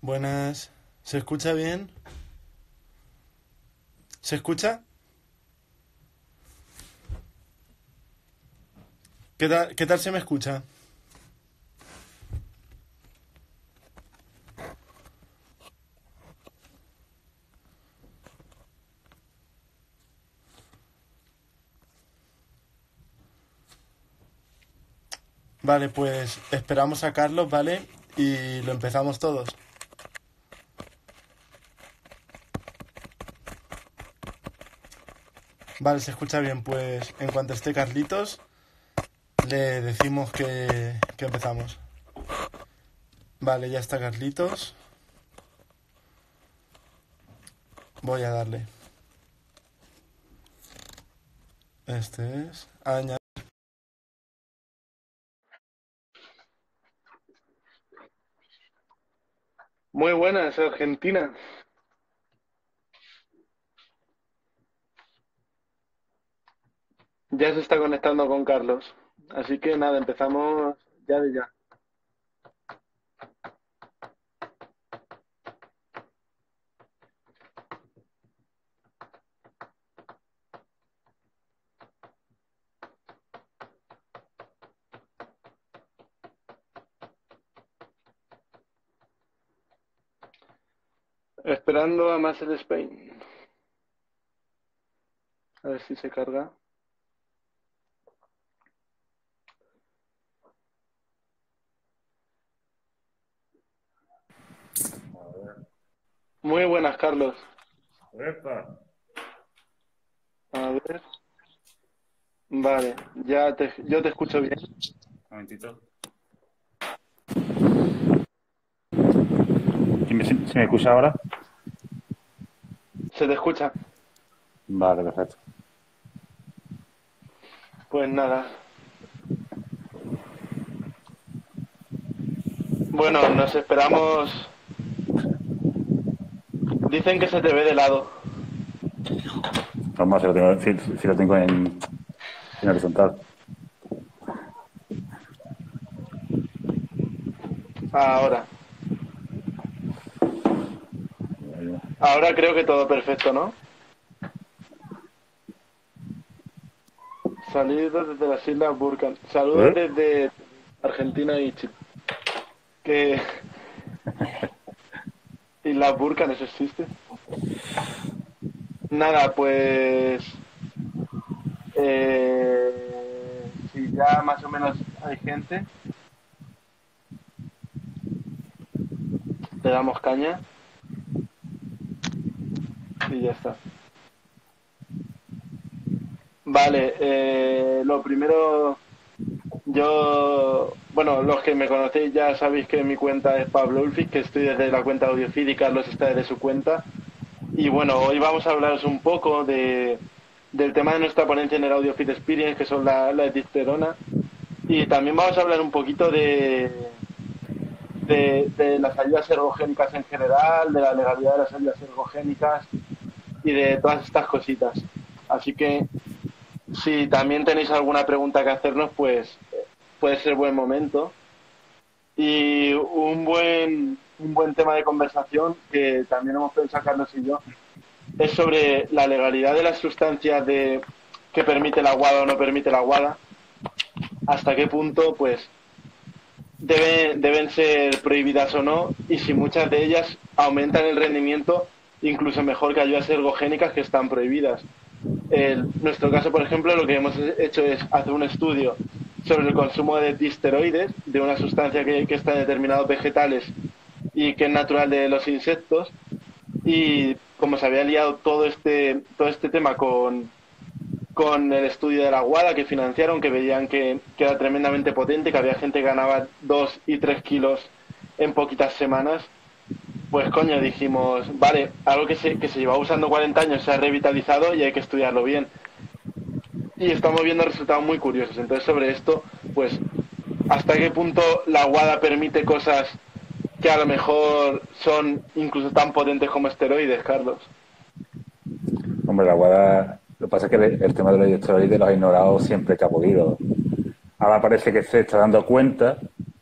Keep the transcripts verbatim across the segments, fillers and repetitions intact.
Buenas. ¿Se escucha bien? ¿Se escucha? ¿Qué tal, qué tal se me escucha? Vale, pues esperamos a Carlos, ¿vale? Y lo empezamos todos. Vale, se escucha bien. Pues en cuanto esté Carlitos, le decimos que, que empezamos. Vale, ya está Carlitos. Voy a darle. Este es... Añadir. Muy buenas, Argentina. Ya se está conectando con Carlos. Así que nada, empezamos ya de ya. Esperando a Marcel Spain. A ver si se carga. Muy buenas, Carlos. Epa, A ver. Vale, ya te, yo te escucho bien. un momentito. ¿Sí me, sí me escucha ahora? Se te escucha. Vale, perfecto. Pues nada. Bueno, nos esperamos. Dicen que se te ve de lado. Vamos, si lo tengo, si, si lo tengo en, en horizontal. Ahora. Ahora creo que todo perfecto, ¿no? Saludos desde las Islas Burkan. Saludos ¿Eh? desde Argentina y Chile. Que Islas Burkan, ¿eso existe? Nada, pues eh, si ya más o menos hay gente, le damos caña y ya está. Vale, eh, lo primero, yo, bueno, los que me conocéis ya sabéis que mi cuenta es Pablo Ulfis, que estoy desde la cuenta Audiofeed y Carlos está desde su cuenta. Y bueno, hoy vamos a hablaros un poco de, del tema de nuestra ponencia en el Audiofeed Experience, que son la, la disterona. Y también vamos a hablar un poquito de, de, de las ayudas ergogénicas en general, de la legalidad de las ayudas ergogénicas y de todas estas cositas. Así que si también tenéis alguna pregunta que hacernos, pues puede ser buen momento. Y un buen, un buen tema de conversación que también hemos pensado Carlos y yo es sobre la legalidad de las sustancias de, que permite la aguada o no permite la aguada. Hasta qué punto, pues, deben, deben ser prohibidas o no, y si muchas de ellas aumentan el rendimiento incluso mejor que ayudas ergogénicas que están prohibidas. En nuestro caso, por ejemplo, lo que hemos hecho es hacer un estudio sobre el consumo de disteroides, de una sustancia que, que está en determinados vegetales y que es natural de los insectos, y como se había liado todo este, todo este tema con, con el estudio de la Guada que financiaron, que veían que, que era tremendamente potente, que había gente que ganaba dos y tres kilos en poquitas semanas, pues coño, dijimos, vale, algo que se, que se lleva usando cuarenta años se ha revitalizado y hay que estudiarlo bien. Y estamos viendo resultados muy curiosos. Entonces, sobre esto, pues, ¿hasta qué punto la Guada permite cosas que a lo mejor son incluso tan potentes como esteroides, Carlos? Hombre, la guada. Lo que pasa es que el, el tema de los esteroides los ha ignorado siempre que ha podido. Ahora parece que se está dando cuenta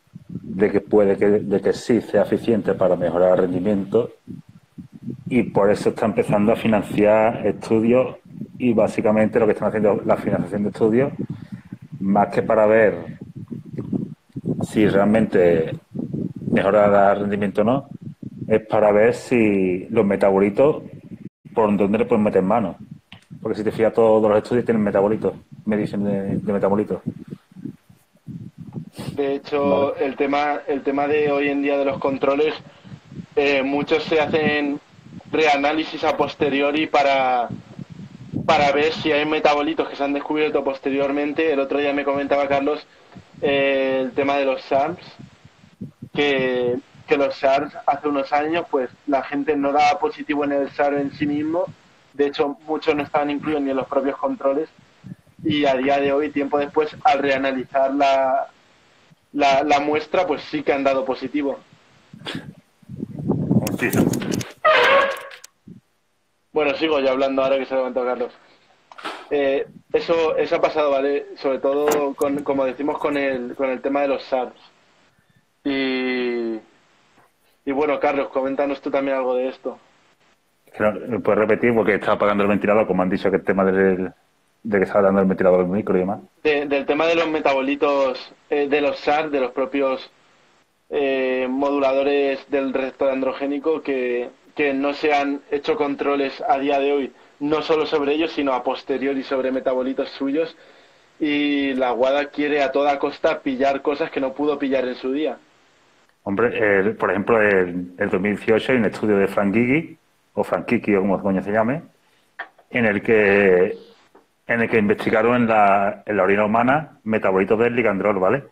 de que puede que, de que sí sea eficiente para mejorar el rendimiento, y por eso está empezando a financiar estudios, y básicamente lo que están haciendo la financiación de estudios, más que para ver si realmente mejora el rendimiento o no, es para ver si los metabolitos, por dónde le pueden meter mano. Porque si te fijas, todos los estudios tienen metabolitos, medición de, de metabolitos. De hecho, Vale. el tema, el tema de hoy en día de los controles, eh, muchos se hacen reanálisis a posteriori para, para ver si hay metabolitos que se han descubierto posteriormente. El otro día me comentaba Carlos eh, el tema de los S A R S, que, que los S A R S hace unos años pues la gente no daba positivo en el S A R en sí mismo, de hecho muchos no estaban incluidos ni en los propios controles, y a día de hoy, tiempo después, al reanalizar la, la, la muestra, pues sí que han dado positivo. Sí. Bueno, sigo yo hablando ahora que se ha levantado Carlos. Eh, eso, eso ha pasado, ¿vale? Sobre todo, con, como decimos, con el, con el tema de los S A R S. Y, y bueno, Carlos, coméntanos tú también algo de esto. ¿Me puedes repetir? Porque estaba apagando el ventilador, como han dicho que el tema del, de que estaba dando el ventilador del micro y demás. De, del tema de los metabolitos, eh, de los S A R, de los propios eh, moduladores del receptor androgénico, que, que no se han hecho controles a día de hoy, no solo sobre ellos, sino a posteriori sobre metabolitos suyos, y la WADA quiere a toda costa pillar cosas que no pudo pillar en su día. Hombre, el, por ejemplo, el, el dos mil dieciocho hay un estudio de Frank Gigi, o Frank Kiki, o como coño se llame, en el que en el que investigaron en la, en la orina humana metabolitos del ligandrol, ¿vale?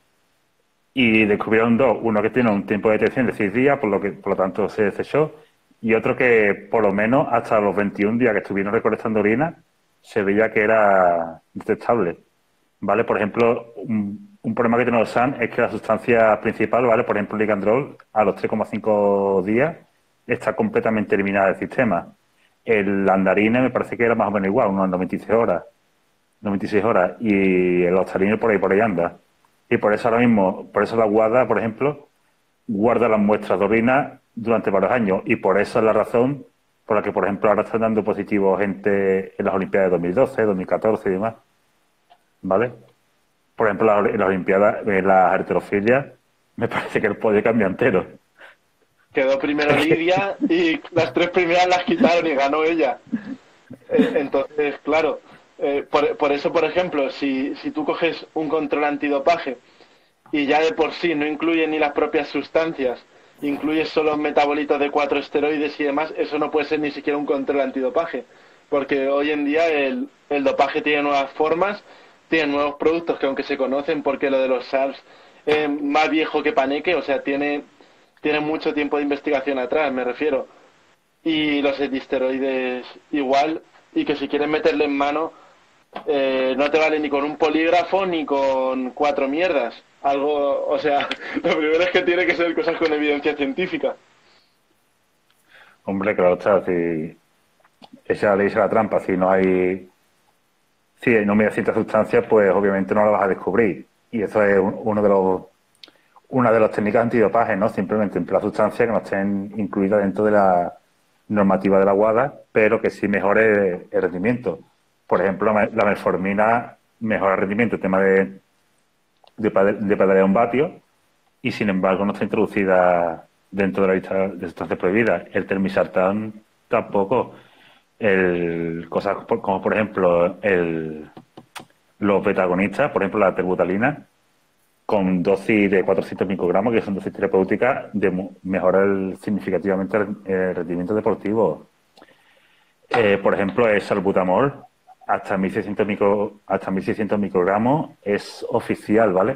Y descubrieron dos, uno que tiene un tiempo de detección de seis días, por lo que por lo tanto se desechó, y otro que por lo menos hasta los veintiún días que estuvieron recolectando orina se veía que era detectable, ¿vale? Por ejemplo, un, un problema que tiene los S A N es que la sustancia principal, ¿vale? Por ejemplo, el ligandrol, a los tres coma cinco días está completamente eliminada del sistema. El andarine me parece que era más o menos igual, unos noventa y seis horas. noventa y seis horas. Y el ostarine por ahí, por ahí anda. Y por eso ahora mismo, por eso la WADA, por ejemplo, guarda las muestras de orina durante varios años. Y por eso es la razón por la que, por ejemplo, ahora están dando positivo gente en las Olimpiadas de dos mil doce, dos mil catorce y demás. ¿Vale? Por ejemplo, en las Olimpiadas, en las arterofilias, me parece que el podio cambia entero. Quedó primero Lidia y las tres primeras las quitaron y ganó ella. Eh, entonces, claro, eh, por, por eso, por ejemplo, si, si tú coges un control antidopaje y ya de por sí no incluye ni las propias sustancias, incluyes solo metabolitos de cuatro esteroides y demás, eso no puede ser ni siquiera un control antidopaje, porque hoy en día el, el dopaje tiene nuevas formas, tiene nuevos productos que aunque se conocen, porque lo de los S A R S es más viejo que Paneque, o sea, tiene, tiene mucho tiempo de investigación atrás, me refiero. Y los esteroides igual, y que si quieres meterle en mano, eh, no te vale ni con un polígrafo ni con cuatro mierdas. Algo, o sea, lo primero es que tiene que ser cosas con evidencia científica. Hombre, claro está, si esa ley es la trampa, si no hay, si no mide ciertas sustancias, pues obviamente no la vas a descubrir. Y eso es un- uno de los, una de las técnicas antidopaje, ¿no? Simplemente emplear sustancias que no estén incluidas dentro de la normativa de la WADA, pero que sí mejore el rendimiento. Por ejemplo, la la metformina mejora el rendimiento, el tema de, de, pade- de pedaleo en vatios, y sin embargo no está introducida dentro de la lista de sustancias prohibidas. El telmisartán tampoco. El, cosas por- como por ejemplo el, los betagonistas, por ejemplo la terbutalina, con dosis de cuatrocientos microgramos, que son dosis terapéuticas, de mu- mejorar el- significativamente el, el rendimiento deportivo. Eh, por ejemplo, el salbutamol, hasta mil seiscientos, micro, hasta mil seiscientos microgramos, es oficial, ¿vale?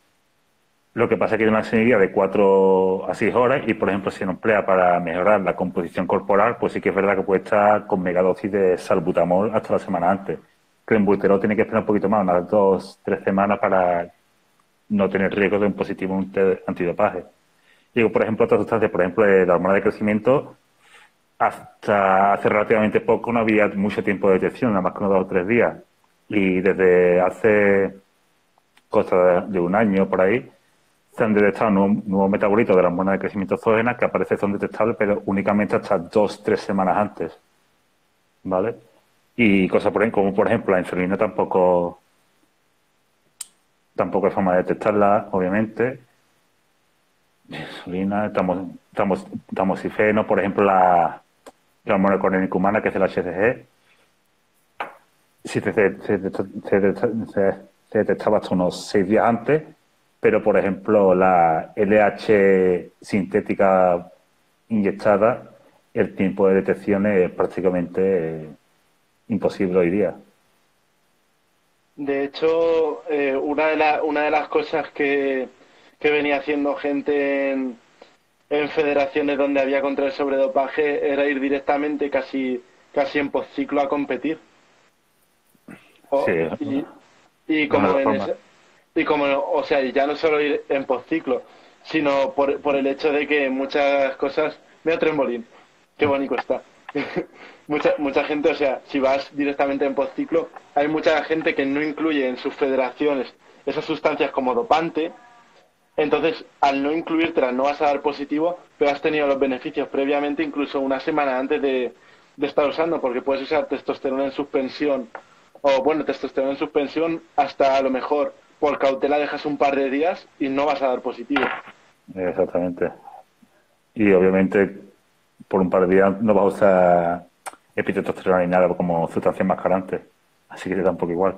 Lo que pasa es que tiene una semilla de cuatro a seis horas y, por ejemplo, si se emplea para mejorar la composición corporal, pues sí que es verdad que puede estar con megadosis de salbutamol hasta la semana antes. Clenbuterol tiene que esperar un poquito más, unas dos, tres semanas para no tener riesgo de un positivo antidopaje. Digo, por ejemplo, otras sustancias, por ejemplo, la hormona de crecimiento, hasta hace relativamente poco no había mucho tiempo de detección, nada más que unos dos o tres días. Y desde hace cosa de un año por ahí, se han detectado nuevos, nuevos metabolitos de la hormona de crecimiento exógena que a veces son detectables, pero únicamente hasta dos, tres semanas antes. ¿Vale? Y cosas por, como por ejemplo la insulina tampoco tampoco hay forma de detectarla, obviamente. Insulina, tamos, tamos, tamoxifeno, por ejemplo, la, la hormona corénica humana, que es el H C G, sí, se, se, se, se, se, se detectaba hasta unos seis días antes, pero por ejemplo la L H sintética inyectada, el tiempo de detección es prácticamente eh, imposible hoy día. De hecho, eh, una, de la, una de las cosas que, que venía haciendo gente en, en federaciones donde había control sobre dopaje era ir directamente casi, casi en postciclo a competir. Sí, O, es y, y una de como las en formas. ese, y como, o sea, y ya no solo ir en postciclo, sino por, por el hecho de que muchas cosas... Mira Trembolín, qué bonito está. mucha, mucha gente, o sea, si vas directamente en postciclo, hay mucha gente que no incluye en sus federaciones esas sustancias como dopante, entonces al no incluírtelas no vas a dar positivo, pero has tenido los beneficios previamente, incluso una semana antes de, de estar usando, porque puedes usar testosterona en suspensión, o bueno, testosterona en suspensión hasta a lo mejor por cautela dejas un par de días y no vas a dar positivo. Exactamente. Y obviamente por un par de días no vas a usar epitestosterona ni nada como sustancia enmascarante. Así que te da un poco igual.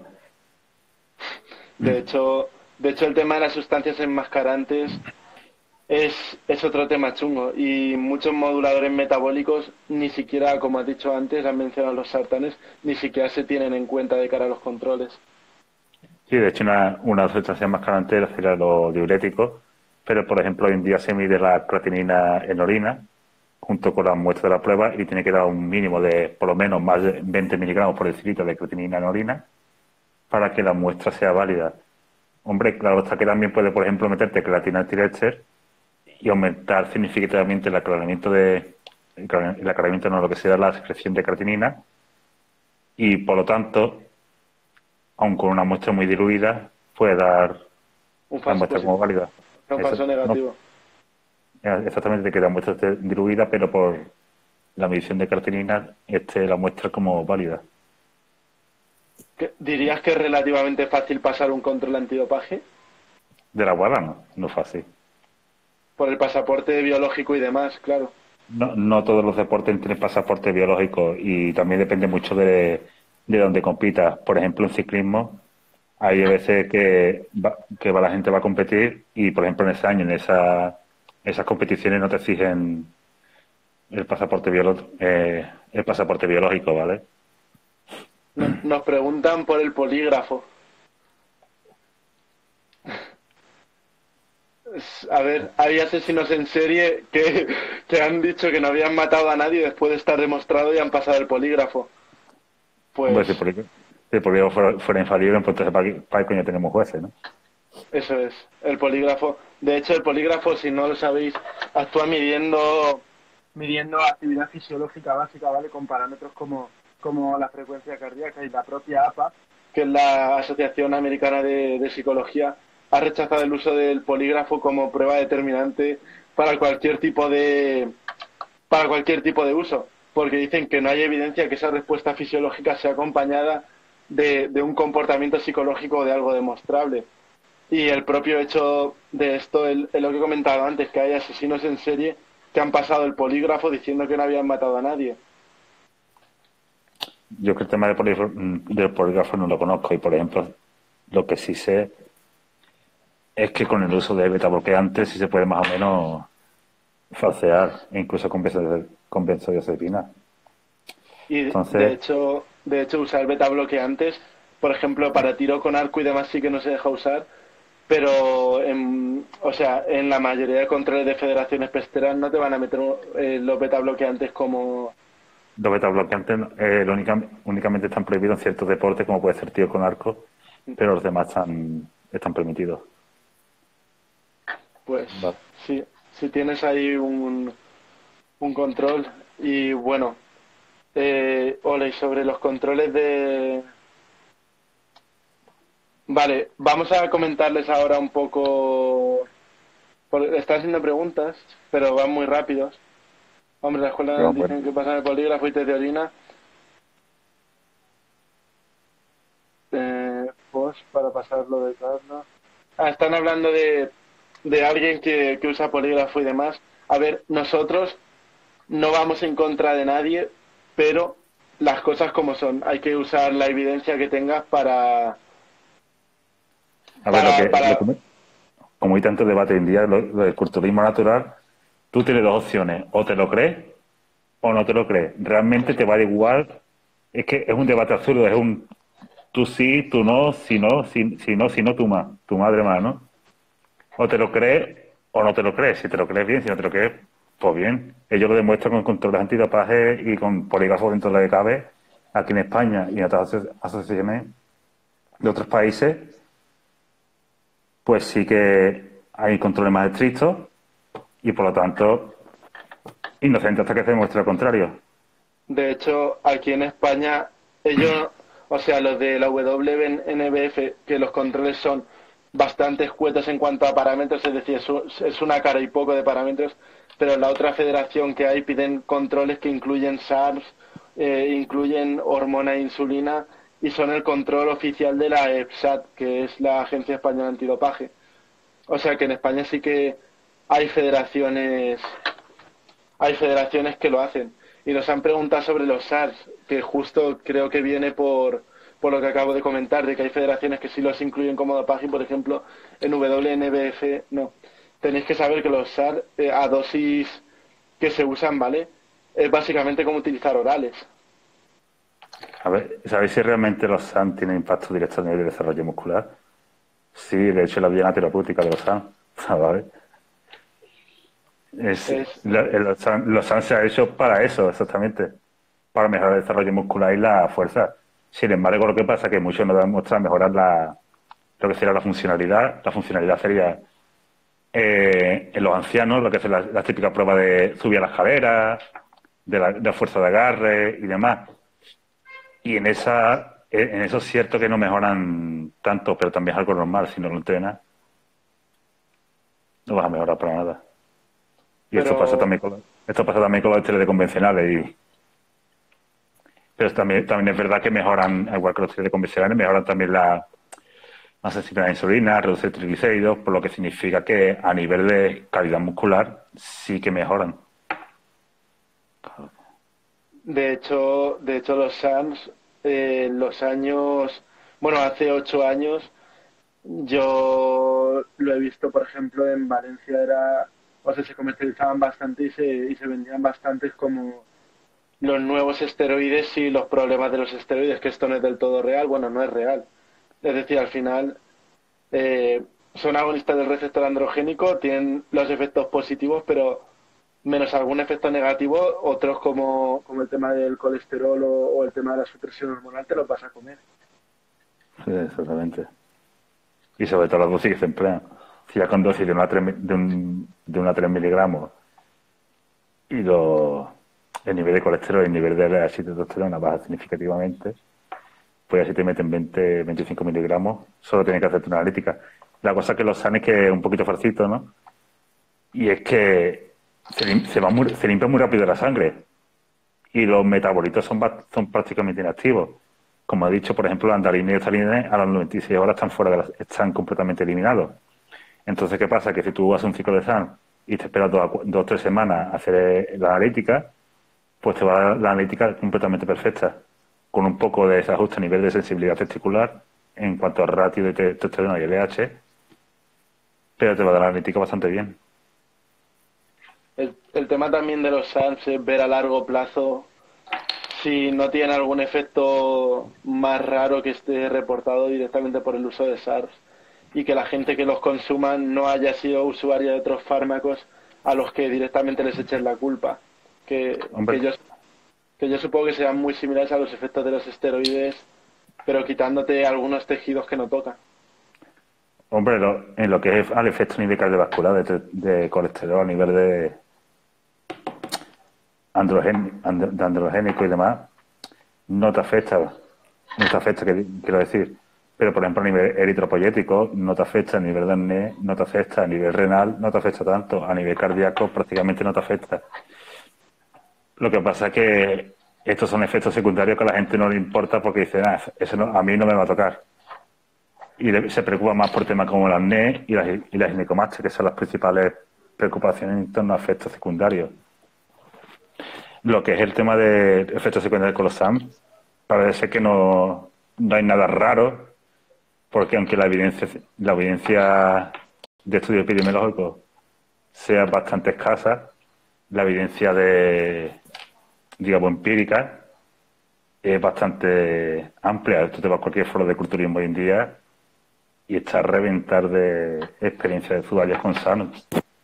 De hecho, de hecho el tema de las sustancias enmascarantes es, es otro tema chungo y muchos moduladores metabólicos ni siquiera, como has dicho antes, han mencionado los sartanes, ni siquiera se tienen en cuenta de cara a los controles. Sí, de hecho una, una sustancia enmascarante sería los diuréticos, pero por ejemplo hoy en día se mide la creatinina en orina junto con las muestras de la prueba y tiene que dar un mínimo de por lo menos más de veinte miligramos por decilitro de creatinina en orina para que la muestra sea válida. Hombre, claro está que también puede, por ejemplo, meterte creatina antiréster y aumentar significativamente el aclaramiento de el aclaramiento no lo que sea la secreción de creatinina y por lo tanto, aun con una muestra muy diluida, puede dar Un la falso muestra como positivo, válida. un Eso, falso no, negativo. exactamente que la muestra esté diluida, pero por la medición de creatinina esté la muestra como válida. ¿Qué- ¿Dirías que es relativamente fácil pasar un control antidopaje? De la guarda no, no es fácil. Por el pasaporte biológico y demás, claro. No, no todos los deportes tienen pasaporte biológico y también depende mucho de, de dónde compitas. Por ejemplo, en ciclismo hay veces que, va, que va, la gente va a competir y, por ejemplo, en ese año, en esa, esas competiciones no te exigen el pasaporte, biolo, eh, el pasaporte biológico, ¿vale? No- nos preguntan por el polígrafo. Es- A ver, hay asesinos en serie que, que han dicho que no habían matado a nadie después de estar demostrado y han pasado el polígrafo. Hombre, Pues si por, si el polígrafo fuera, fuera infalible, pues entonces ¿para qué, para qué coño tenemos jueces, no? eso es, el polígrafo. De hecho, el polígrafo, si no lo sabéis, actúa midiendo, midiendo actividad fisiológica básica, ¿vale? Con parámetros como, como la frecuencia cardíaca y la propia A P A, que es la Asociación Americana de, de Psicología, ha rechazado el uso del polígrafo como prueba determinante para cualquier tipo de para cualquier tipo de uso, porque dicen que no hay evidencia que esa respuesta fisiológica sea acompañada de, de un comportamiento psicológico o de algo demostrable. Y el propio hecho de esto es lo que he comentado antes, que hay asesinos en serie que han pasado el polígrafo diciendo que no habían matado a nadie. Yo que el tema del polígrafo, del polígrafo no lo conozco y, por ejemplo, lo que sí sé es que con el uso de beta bloqueantes sí se puede más o menos falsear, e incluso con, benzo- con benzodiazepina. Y de Entonces, hecho, de hecho usar beta bloqueantes, por ejemplo, para tiro con arco y demás sí que no se deja usar, pero en, o sea, en la mayoría de controles de federaciones pesteras no te van a meter eh, los beta bloqueantes como... los beta bloqueantes eh, lo única- únicamente están prohibidos en ciertos deportes, como puede ser tiro con arco, pero los demás están, están permitidos. Pues Vale. sí, si tienes ahí un, un control y bueno, eh, ole, y sobre los controles de... Vale, vamos a comentarles ahora un poco Por- está haciendo preguntas, pero van muy rápidos. Hombre, la escuela Pero, dicen bueno, que pasan el polígrafo y test de orina. Eh, post para pasarlo de Carlos. Ah, están hablando de, de alguien que, que usa polígrafo y demás. A ver, nosotros no vamos en contra de nadie, pero las cosas como son. Hay que usar la evidencia que tengas para, a ver, lo para, que, lo para, que- como hay tanto debate hoy en día, lo, lo del culturismo natural, tú tienes dos opciones, o te lo crees o no te lo crees. Realmente te va a dar igual, es que es un debate absurdo, es un tú sí, tú no, si no, si, si no, si no, tú más, tu madre más, ¿no? O te lo crees o no te lo crees. Si te lo crees bien, si no te lo crees, pues bien. Ellos lo demuestran con controles antidopaje y con polígrafos dentro de lo que cabe aquí en España y en otras aso- asociaciones de otros países, pues sí que hay controles más estrictos y por lo tanto inocente hasta que se demuestre lo contrario. de hecho, aquí en España, ellos, o sea, los de la W N B F, que los controles son bastante escuetos en cuanto a parámetros, es decir, es, un- es una cara y poco de parámetros, pero en la otra federación que hay piden controles que incluyen SARS, eh, incluyen hormona e insulina y son el control oficial de la EPSAT, que es la Agencia Española Antidopaje. O sea que en España sí que hay federaciones hay federaciones que lo hacen. Y nos han preguntado sobre los SARS, que justo creo que viene por, por lo que acabo de comentar, de que hay federaciones que sí los incluyen como dopaje, por ejemplo, en W N B F no. Tenéis que saber que los SARS eh, a dosis que se usan, ¿vale? Es básicamente como utilizar orales. A ver, ¿sabéis si realmente los S A M tienen impacto directo en el desarrollo muscular? Sí, de hecho la diana terapéutica de los S A M, ¿sabes? Es, Es, la- el- los S A M, los S A M se ha hecho para eso, exactamente, para mejorar el desarrollo muscular y la fuerza. Sin embargo, lo que pasa es que muchos no demuestran mejorar la, lo que sería la funcionalidad. La funcionalidad sería eh, en los ancianos, lo que es la, la típica prueba de subir a las escaleras, de la, de la fuerza de agarre y demás. Y en esa, en eso es cierto que no mejoran tanto, pero también es algo normal. Si no lo entrenas, no vas a mejorar para nada. Y esto pasa pero, también con, esto pasa también con los esteroides convencionales. Y, pero también, también es verdad que mejoran, igual que los esteroides convencionales, mejoran también la, la sensibilidad a la insulina, reducir triglicéridos, por lo que significa que a nivel de calidad muscular sí que mejoran. de hecho, de hecho los SARS, eh, en los años, bueno, hace ocho años, yo lo he visto, por ejemplo, en Valencia era, o sea, se comercializaban bastante y se, y se vendían bastantes como los nuevos esteroides y los problemas de los esteroides, que esto no es del todo real, bueno, no es real. Es decir, al final eh, son agonistas del receptor androgénico, tienen los efectos positivos, pero menos algún efecto negativo, otros como, como el tema del colesterol o, o el tema de la supresión hormonal te los vas a comer. Sí, exactamente. Y sobre todo las dosis que se emplean. Si ya con dosis de una tres, mi- de un, de una tres miligramos y los, el nivel de colesterol y el nivel de ácido de testosterona baja significativamente, pues ya si te meten veinte, veinticinco miligramos, solo tienes que hacerte una analítica. La cosa que los sanes que es un poquito farcito, ¿no? Y es que se, lim- se, va muy- se limpia muy rápido la sangre y los metabolitos son, ba- son prácticamente inactivos. Como he dicho, por ejemplo, la andarina y estalina a las noventa y seis horas están fuera de las- están completamente eliminados. Entonces, ¿qué pasa? Que si tú haces un ciclo de S A M y te esperas dos, a cu- dos o tres semanas a hacer eh, la analítica, pues te va a dar la analítica completamente perfecta, con un poco de desajuste a nivel de sensibilidad testicular en cuanto al ratio de te- testosterona y L H, pero te va a dar la analítica bastante bien. El, el tema también de los SARS es ver a largo plazo si no tiene algún efecto más raro que esté reportado directamente por el uso de SARS y que la gente que los consuma no haya sido usuaria de otros fármacos a los que directamente les echen la culpa. Que, Hombre, que, yo, que yo supongo que sean muy similares a los efectos de los esteroides, pero quitándote algunos tejidos que no tocan. hombre lo- en lo que es al efecto a nivel cardiovascular de, de colesterol, a nivel de, androgen, and- de androgénico y demás, no te afecta. No te afecta, que- quiero decir. pero por ejemplo a nivel eritropoyético no te afecta, a nivel de acné no te afecta, a nivel renal no te afecta tanto, a nivel cardíaco prácticamente no te afecta. Lo que pasa es que estos son efectos secundarios que a la gente no le importa porque dice, ah, eso no, a mí no me va a tocar. Y le, se preocupa más por temas como el acné y la, y la ginecomastia, que son las principales preocupaciones en torno a efectos secundarios. Lo que es el tema de efectos secundarios con los S A M, parece ser que no, no hay nada raro, porque aunque la evidencia, la evidencia de estudio epidemiológico sea bastante escasa, la evidencia de, digamos, empírica es bastante amplia. Tú te vas a cualquier foro de culturismo hoy en día y está a reventar de experiencia de zubayas con S A M.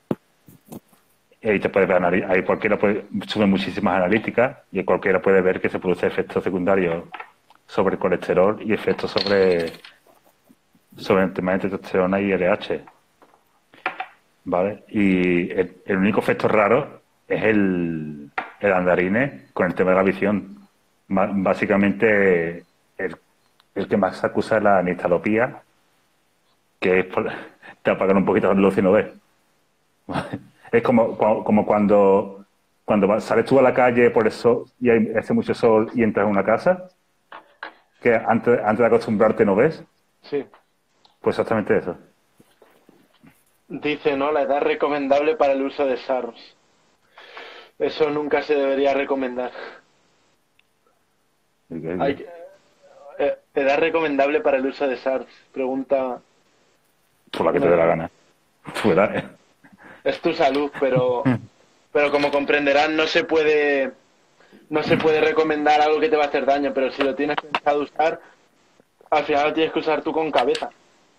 Y ahí te puedes ver, ahí cualquiera puede, sube muchísimas analíticas y cualquiera puede ver que se produce efectos secundarios sobre el colesterol y efectos sobre, sobre el tema de testosterona y L H. ¿Vale? Y el, el único efecto raro es el, el andarine con el tema de la visión. B- básicamente, el, el que más se acusa es la nistalopía, que es por, te apagan un poquito la luz y no ves. Es como, como cuando, cuando sales tú a la calle por el sol y hay, hace mucho sol y entras en una casa, que antes, antes de acostumbrarte no ves. Sí. Pues exactamente eso. Dice, ¿no? La edad recomendable para el uso de S A R S. Eso nunca se debería recomendar. Hay que- eh, edad recomendable para el uso de S A R S. Pregunta... Por la que te dé la gana. Tu edad, ¿eh? Es tu salud, pero pero como comprenderán no se puede no se puede recomendar algo que te va a hacer daño, pero si lo tienes pensado usar, al final lo tienes que usar tú con cabeza.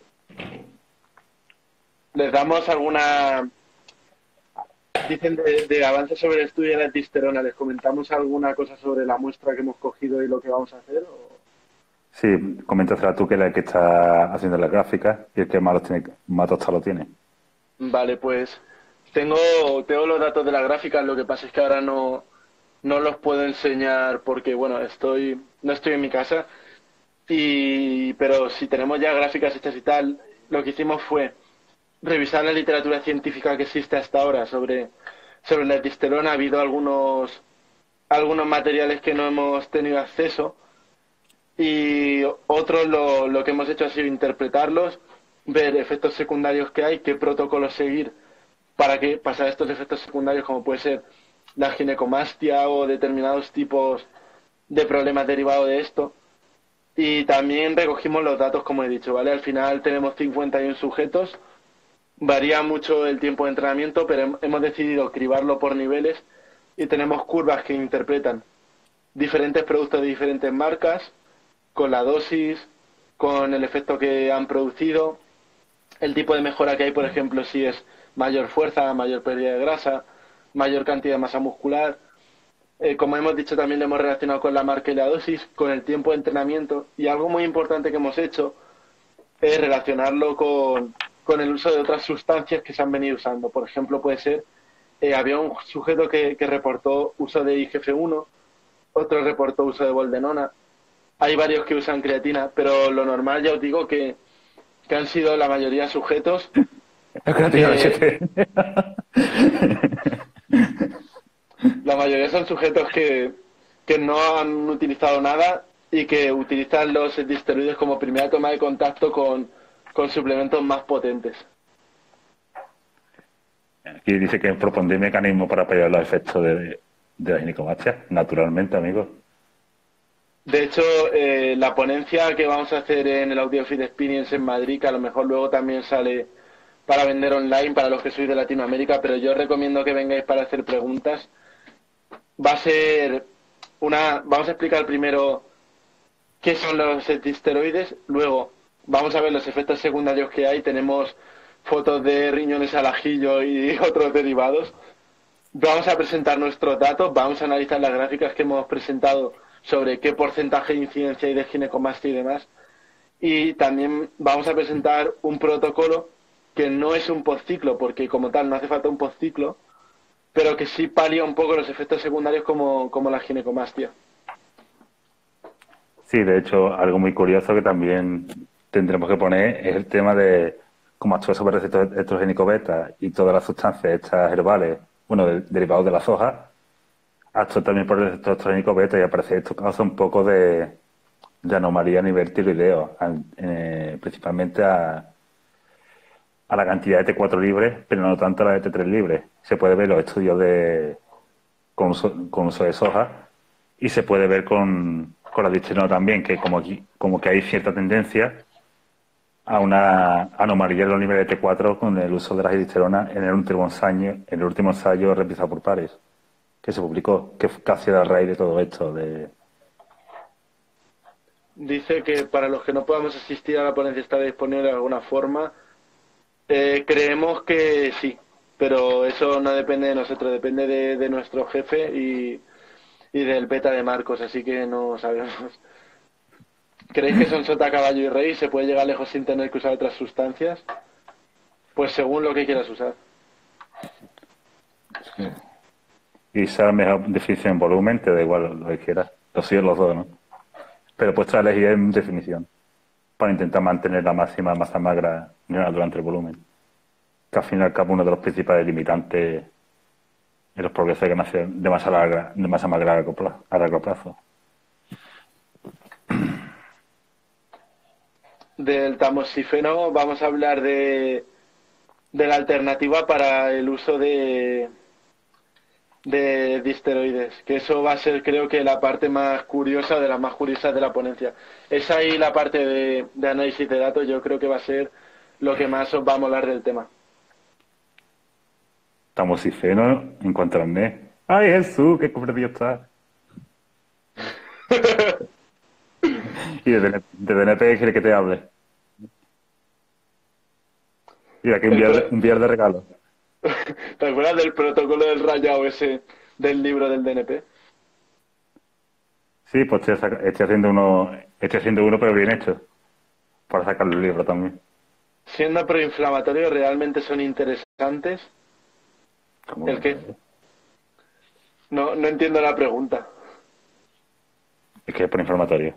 Les damos alguna... Dicen de, de avance sobre el estudio de la testosterona. ¿Les comentamos alguna cosa sobre la muestra que hemos cogido y lo que vamos a hacer? ¿O? Sí, coméntasela tú, que es la que está haciendo las gráficas y el que más, los tiene, más tostado lo tiene. Vale, pues tengo, tengo los datos de la gráfica, lo que pasa es que ahora no, no los puedo enseñar porque, bueno, estoy no estoy en mi casa, y pero si tenemos ya gráficas hechas y tal, lo que hicimos fue revisar la literatura científica que existe hasta ahora sobre, sobre la testosterona. Ha habido algunos, algunos materiales que no hemos tenido acceso y otros lo, lo que hemos hecho ha sido interpretarlos, ver efectos secundarios que hay, qué protocolos seguir para que pasar estos efectos secundarios, como puede ser la ginecomastia o determinados tipos de problemas derivados de esto. Y también recogimos los datos, como he dicho, ¿vale? Al final tenemos cincuenta y uno sujetos, varía mucho el tiempo de entrenamiento, pero hemos decidido cribarlo por niveles y tenemos curvas que interpretan diferentes productos de diferentes marcas, con la dosis, con el efecto que han producido, el tipo de mejora que hay, por ejemplo, si es mayor fuerza, mayor pérdida de grasa, mayor cantidad de masa muscular. Eh, como hemos dicho, también lo hemos relacionado con la marca y la dosis, con el tiempo de entrenamiento, y algo muy importante que hemos hecho es relacionarlo con, con el uso de otras sustancias que se han venido usando. Por ejemplo, puede ser, eh, había un sujeto que, que reportó uso de I G F uno, otro reportó uso de boldenona, hay varios que usan creatina, pero lo normal, ya os digo, que, que han sido la mayoría sujetos. que... La mayoría son sujetos que, que no han utilizado nada y que utilizan los esteroides como primera toma de contacto con, con suplementos más potentes. Aquí dice que propondré mecanismo para paliar los efectos de, de la ginecomastia, naturalmente, amigos. De hecho, eh, la ponencia que vamos a hacer en el AudioFit Experience en Madrid, que a lo mejor luego también sale para vender online para los que sois de Latinoamérica, pero yo os recomiendo que vengáis para hacer preguntas. Va a ser una... Vamos a explicar primero qué son los esteroides, luego vamos a ver los efectos secundarios que hay. Tenemos fotos de riñones al ajillo y otros derivados. Vamos a presentar nuestros datos, vamos a analizar las gráficas que hemos presentado sobre qué porcentaje de incidencia hay de ginecomastia y demás. Y también vamos a presentar un protocolo que no es un postciclo, porque como tal no hace falta un postciclo, pero que sí palia un poco los efectos secundarios como, como la ginecomastia. Sí, de hecho, algo muy curioso que también tendremos que poner es el tema de cómo actúa sobre el receptor estrogénico beta y todas las sustancias estas herbales, bueno, de- derivados de las hojas, actúa también por el receptor estrogénico beta y aparece esto causa un poco de, de anomalía a nivel tiroideo, al- eh, principalmente a, a la cantidad de T cuatro libres, pero no tanto a la de T tres libres. Se puede ver los estudios de con uso, con uso de soja y se puede ver con, con la disterona también, que como, aquí, como que hay cierta tendencia a una anomalía en los niveles de T cuatro con el uso de la disterona en el último ensayo, en el último ensayo realizado por pares, que se publicó, que fue casi a raíz de todo esto. De... Dice que para los que no podamos asistir a la ponencia está disponible de alguna forma. Eh, creemos que sí, pero eso no depende de nosotros, depende de, de nuestro jefe y, y del beta de Marcos, así que no sabemos. ¿Creéis que son sota, caballo y rey? ¿Se puede llegar lejos sin tener que usar otras sustancias? Pues según lo que quieras usar. Y sea mejor definición en volumen, te da igual lo que quieras. Los sí los dos, ¿no? Pero puedes elegir en definición para intentar mantener la máxima masa magra durante el volumen. Que al fin y al cabo uno de los principales limitantes en los progresos de ganancia de masa larga, de masa magra a largo plazo. A largo plazo. Del tamoxifeno vamos a hablar de, de la alternativa para el uso de, de disteroides, que eso va a ser creo que la parte más curiosa, de las más curiosas de la ponencia. Esa y la parte de, de análisis de datos yo creo que va a ser lo que más os va a molar del tema. Tamoxifeno en cuanto al acné. ¡Ay, Jesús! ¡Qué convertido está! Y de, D N P quiere que te hable. Mira, que un El vial de, pro- un vial de regalo. ¿Te acuerdas del protocolo del rayado ese del libro del D N P? Sí, pues estoy, saca- estoy haciendo uno, estoy haciendo uno, pero bien hecho. Para sacar el libro también. Siendo proinflamatorios, ¿realmente son interesantes? ¿Cómo ¿El qué? que? No, no entiendo la pregunta. Es que es por inflamatorio.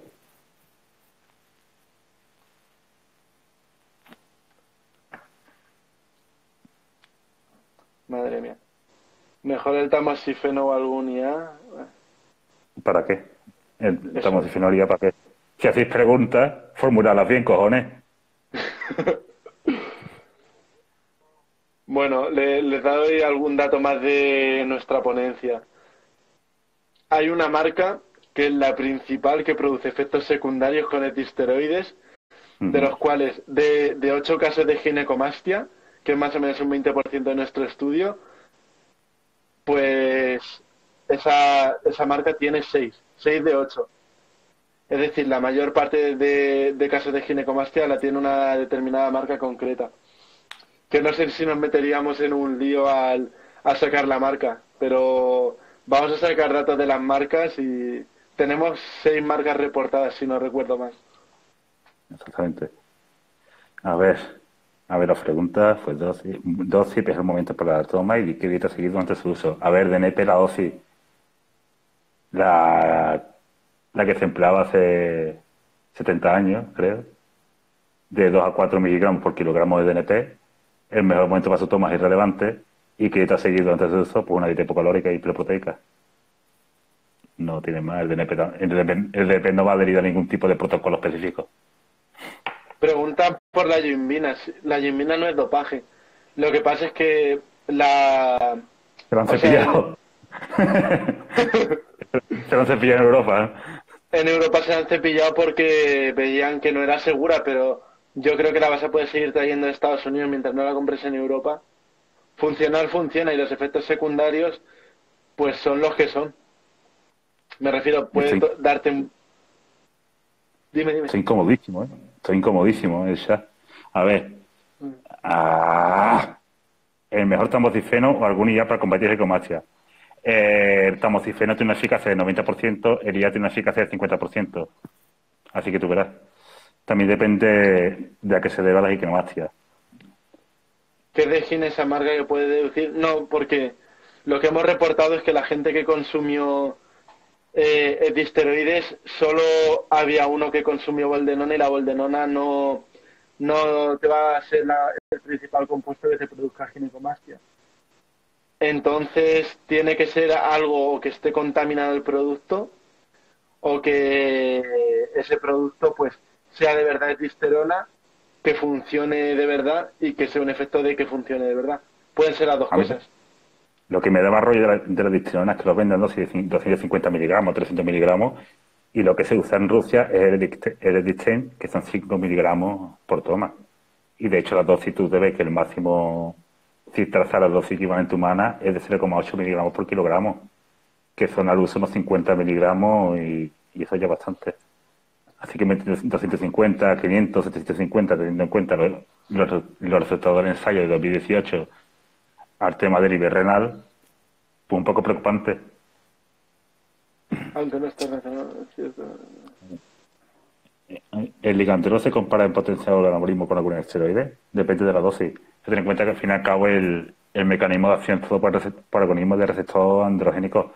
Madre mía. Mejor el tamoxifeno o algún I A. ¿Para qué? El Eso. tamoxifeno ¿para qué? Si hacéis preguntas, formulalas bien, cojones. Bueno, le- les doy algún dato más de nuestra ponencia. Hay una marca que es la principal que produce efectos secundarios con esteroides, de los cuales de, de ocho casos de ginecomastia, que es más o menos un veinte por ciento de nuestro estudio, pues esa, esa marca tiene seis, seis de ocho. Es decir, la mayor parte de, de casos de ginecomastia la tiene una determinada marca concreta. Que no sé si nos meteríamos en un lío al, a sacar la marca, pero vamos a sacar datos de las marcas y tenemos seis marcas reportadas, si no recuerdo más. Exactamente. A ver, a ver, las preguntas, pues dosis, dosis, es el momento para la toma y qué dieta seguir durante su uso. A ver, D N P, la dosis, la, la que se empleaba hace setenta años, creo, de dos a cuatro miligramos por kilogramo de D N P, el mejor momento para su toma es irrelevante y qué dieta seguir durante su uso, pues una dieta hipocalórica y hiperproteica. No tiene más, el D N P, ta- el D N P, el D N P no va adherido a ningún tipo de protocolo específico. Preguntan por la yimbina. La yimbina no es dopaje. Lo que pasa es que la... Se lo han o sea, cepillado. Se lo han cepillado en Europa, ¿eh? en Europa se han cepillado porque veían que no era segura, pero yo creo que la vas a poder seguir trayendo de Estados Unidos mientras no la compres en Europa. Funcionar funciona y los efectos secundarios pues son los que son. Me refiero, puede Estoy, to- darte un... Dime, dime. estoy incomodísimo, ¿eh? Estoy incomodísimo, ¿eh? Ya. A ver. Ah, el mejor tamoxifeno o algún I A para combatir ginecomastia. Eh, el tamoxifeno tiene una eficacia del noventa por ciento, el I A tiene una eficacia del cincuenta por ciento. Así que tú verás. También depende de a qué se deba la ginecomastia. ¿Qué de esa amarga que puede deducir? No, porque lo que hemos reportado es que la gente que consumió eh, esteroides, solo había uno que consumió boldenona y la boldenona no, no te va a ser la, el principal compuesto que te produzca ginecomastia. Entonces tiene que ser algo que esté contaminado el producto o que ese producto pues sea de verdad testosterona, que funcione de verdad y que sea un efecto de que funcione de verdad. Pueden ser las dos A mí, cosas. lo que me da más rollo de la, de la testosterona es que lo venden doscientos cincuenta miligramos, trescientos miligramos, y lo que se usa en Rusia es el Edict- el Edicten, que son cinco miligramos por toma. Y de hecho la dosis, tú debes que el máximo, si trazas la dosis equivalente humana, es de cero coma ocho miligramos por kilogramo, que son al uso unos cincuenta miligramos y, y eso ya es bastante. Así que mete doscientos cincuenta, quinientos, setecientos cincuenta, teniendo en cuenta los, los, los resultados del ensayo de dos mil dieciocho al tema del I B renal, pues un poco preocupante. Aunque no está relacionado, es cierto. El ligandrol se compara en potencia del anabolismo con algún esteroide, depende de la dosis. Ten en cuenta que al fin y al cabo el, el mecanismo de acción es todo por, recet- por agonismo de receptor androgénico.